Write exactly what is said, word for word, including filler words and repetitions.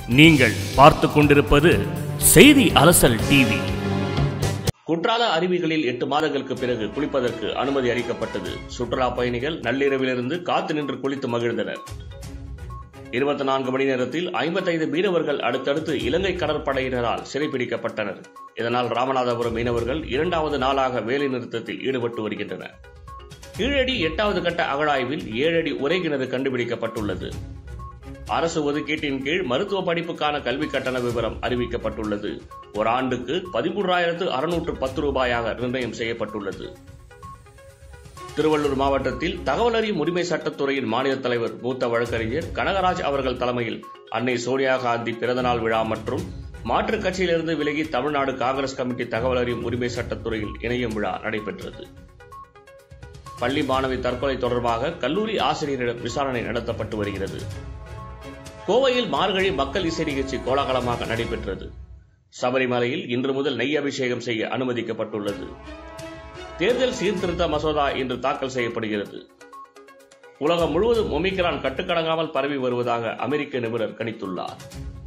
நீங்கள் பார்த்து கொண்டிருப்பது செய்தி அலசல் டிவி. குற்றால அருவிகளில் எட்டு மாதங்களுக்கு பிறகு குளிப்பதற்கு அனுமதி அளிக்கப்பட்டது. சுற்றுலா பயணிகள் நள்ளிரவிலிருந்து காத்து நின்று குளித்து மகிழ்ந்தனர். இருபத்தி நான்கு மணி நேரத்தில் ஐம்பத்தைந்து மீனவர்கள் அடுத்தடுத்து இலங்கை கடற்படையினரால் சிறைப்பிடிக்கப்பட்டனர். இதனால் ராமநாதபுரம் மீனவர்கள் இரண்டாவது நாளாக வேலை நிறுத்தத்தில் ஈடுபட்டு வருகின்றனர். கீழடி எட்டாவது கட்ட அகழாய்வில் ஏழடி உரைகிணறு கண்டுபிடிக்கப்பட்டுள்ளது. அரசு ஒதுக்கீட்டின் கீழ் மருத்துவ படிப்புக்கான கல்வி கட்டண விவரம் அறிவிக்கப்பட்டுள்ளது. ஒரு ஆண்டுக்கு பதிமூன்றாயிரத்து அறுநூற்று பத்து ரூபாயாக நிர்ணயம் செய்யப்பட்டுள்ளது. திருவள்ளூர் மாவட்டத்தில் தகவல் அறியும் உரிமை சட்டத்துறையின் மாநில தலைவர் மூத்த வழக்கறிஞர் கனகராஜ் அவர்கள் தலைமையில் அன்னை சோனியா காந்தி பிறந்தநாள் விழா மற்றும் மாற்றுக் கட்சியிலிருந்து விலகி தமிழ்நாடு காங்கிரஸ் கமிட்டி தகவல் அறியும் உரிமை சட்டத்துறையில் இணையும் விழா நடைபெற்றது. பள்ளி மாணவி தற்கொலை தொடர்பாக கல்லூரி ஆசிரியரிடம் விசாரணை நடத்தப்பட்டு வருகிறது. கோவையில் மார்கழி மக்கள் இசை நிகழ்ச்சி கோலாகலமாக நடைபெற்றது. சபரிமலையில் இன்று முதல் நெய் அபிஷேகம் செய்ய அனுமதிக்கப்பட்டுள்ளது. தேர்தல் சீர்திருத்த மசோதா இன்று தாக்கல் செய்யப்படுகிறது. உலகம் முழுவதும் ஒமிக்ரான் கட்டுக்கடங்காமல் பரவி வருவதாக அமெரிக்க நிபுணர் கணித்துள்ளார்.